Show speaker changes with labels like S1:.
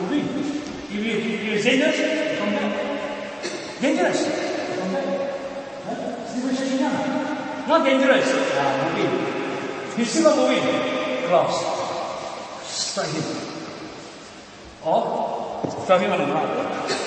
S1: moving. If you're dangerous, come back. Dangerous, come back. Not dangerous. Moving. He's still moving. Close. Strike him. Or throw him on the ground.